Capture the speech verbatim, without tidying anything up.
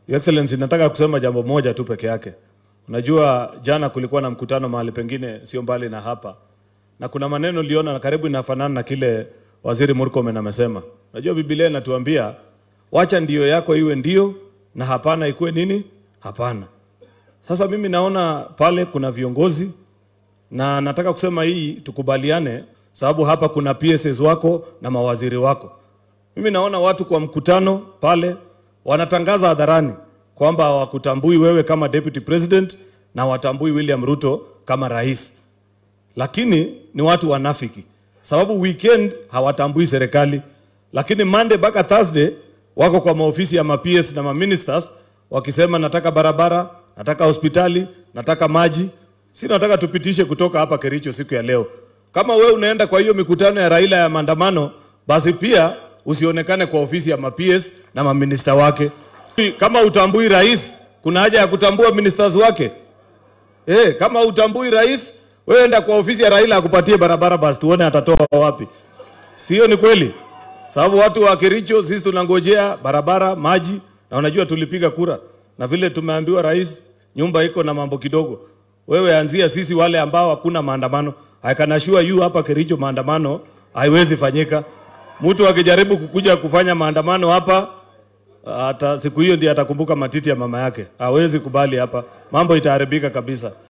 Your Excellency, nataka kusema jambo moja tu peke yake. Unajua jana kulikuwa na mkutano mahali pengine sio mbali na hapa. Na kuna maneno liona na karibu inafanana na kile Waziri Murkomen amesema. Unajua Biblia inatuambia wacha ndio yako iwe ndio na hapana ikuwe nini? Hapana. Sasa mimi naona pale kuna viongozi na nataka kusema hii tukubaliane sababu hapa kuna P S S wako na mawaziri wako. Mimi naona watu kwa mkutano pale wanatangaza hadharani kwamba hawakutambui wewe kama deputy president na watambui William Ruto kama rais. Lakini ni watu wanafiki. Sababu weekend hawatambui serikali, lakini Monday mpaka Thursday wako kwa maofisi ya ma P S na ma ministers wakisema nataka barabara, nataka hospitali, nataka maji. Si nataka tupitishe kutoka hapa Kericho siku ya leo. Kama wewe unaenda kwa hiyo mikutano ya Raila ya maandamano, basi pia usionekane kwa ofisi ya ma P S na ma minister wake. Kama utambui rais, kuna haja ya kutambua ministers wake. Eh, kama utambui rais, wewe enda kwa ofisi ya Raila akupatie barabara basi tuone atatoa wapi. Sio ni kweli? Sababu watu wa Kericho sisi tunangojea barabara, maji na unajua tulipiga kura. Na vile tumeambiwa rais nyumba iko na mambo kidogo. Wewe anzia sisi wale ambao hakuna maandamano. I can assure you hapa Kericho maandamano haiwezi fanyika. Mtu akijaribu kukuja kufanya maandamano hapa hata siku hiyo ndiye atakumbuka matiti ya mama yake. Hawezi kubali hapa. Mambo itaharibika kabisa.